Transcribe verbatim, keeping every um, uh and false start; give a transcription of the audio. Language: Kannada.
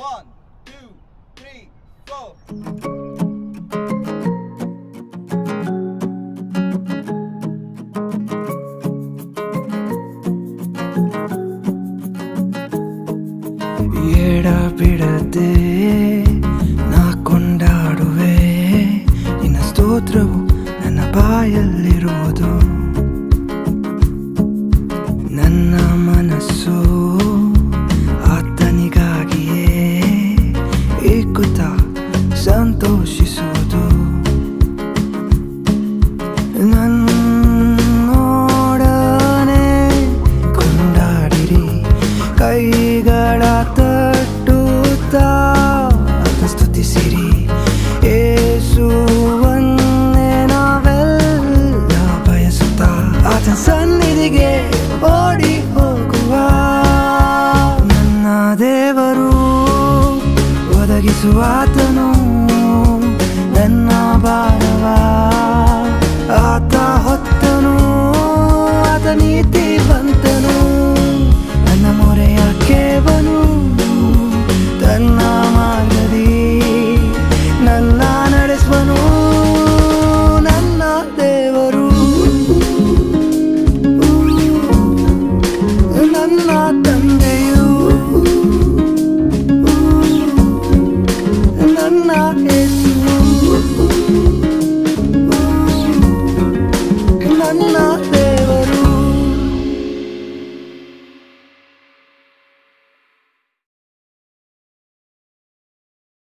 One, two, three, four. ಎಡಬಿಡದೆ ನಾ ಕೊಂಡಾಡುವೆ ನಿನ್ನ ಸ್ತೋತ್ರವು ನನ್ನ ಬಾಯಲ್ಲಿರುವುದು ನನ್ನ ಮನಸ್ಸು ಆತನಿಗಾಗಿಯೇ ಏಕುತ್ತ ಸಂತೋಷಿಸುವುದು ನನ್ನೊಡನೆ ಕೊಂಡಾಡಿರಿ ಕೈಗಳ ತಟ್ಟುತ್ತಾ ಸ್ತುತಿಸಿರಿ ಯೇಸುವನ್ನೇ ನಾವೆಲ್ಲ ಬಯಸುತ್ತಾ ಆತನ ಸನ್ನಿಧಿಗೆ ಓಡಿ ಹೋಗುವ ನನ್ನ ದೇವರು ಒದಗಿಸುವಾತನು